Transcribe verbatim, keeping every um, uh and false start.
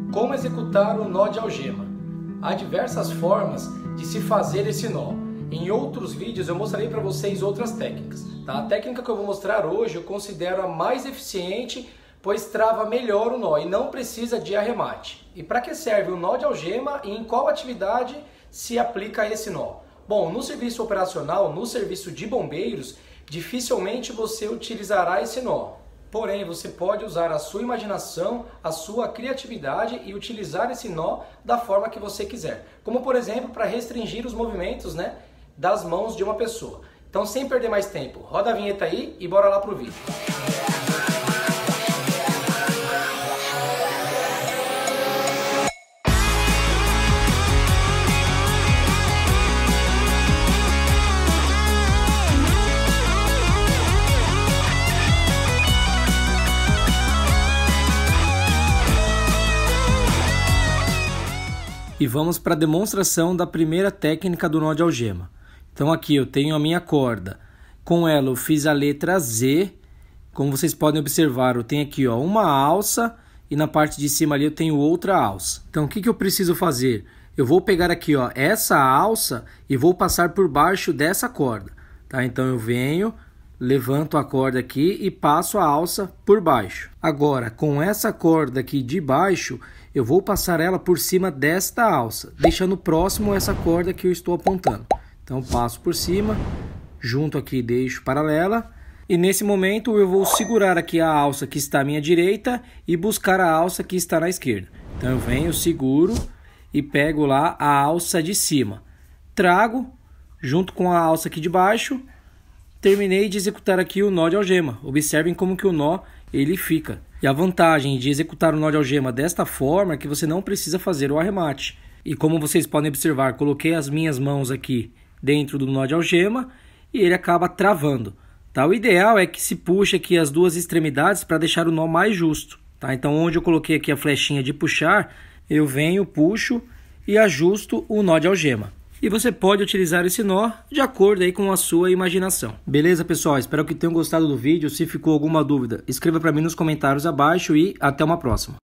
Como executar o nó de algema? Há diversas formas de se fazer esse nó. Em outros vídeos eu mostrarei para vocês outras técnicas. Tá? A técnica que eu vou mostrar hoje eu considero a mais eficiente, pois trava melhor o nó e não precisa de arremate. E para que serve o nó de algema e em qual atividade se aplica esse nó? Bom, no serviço operacional, no serviço de bombeiros, dificilmente você utilizará esse nó. Porém, você pode usar a sua imaginação, a sua criatividade e utilizar esse nó da forma que você quiser. Como, por exemplo, para restringir os movimentos, né, das mãos de uma pessoa. Então, sem perder mais tempo, roda a vinheta aí e bora lá pro vídeo. E vamos para a demonstração da primeira técnica do nó de algema. Então aqui eu tenho a minha corda. Com ela eu fiz a letra Z. Como vocês podem observar, eu tenho aqui ó, uma alça e na parte de cima ali eu tenho outra alça. Então o que, que eu preciso fazer? Eu vou pegar aqui ó, essa alça e vou passar por baixo dessa corda. Tá? Então eu venho, levanto a corda aqui e passo a alça por baixo. Agora, com essa corda aqui de baixo, eu vou passar ela por cima desta alça, deixando próximo essa corda que eu estou apontando. Então, passo por cima, junto aqui, deixo paralela. E nesse momento, eu vou segurar aqui a alça que está à minha direita e buscar a alça que está na esquerda. Então, eu venho, seguro e pego lá a alça de cima. Trago, junto com a alça aqui de baixo. Terminei de executar aqui o nó de algema. Observem como que o nó ele fica. E a vantagem de executar o nó de algema desta forma é que você não precisa fazer o arremate. E como vocês podem observar, coloquei as minhas mãos aqui dentro do nó de algema e ele acaba travando. Tá? O ideal é que se puxe aqui as duas extremidades para deixar o nó mais justo. Tá? Então onde eu coloquei aqui a flechinha de puxar, eu venho, puxo e ajusto o nó de algema. E você pode utilizar esse nó de acordo aí com a sua imaginação. Beleza, pessoal? Espero que tenham gostado do vídeo. Se ficou alguma dúvida, escreva para mim nos comentários abaixo e até uma próxima.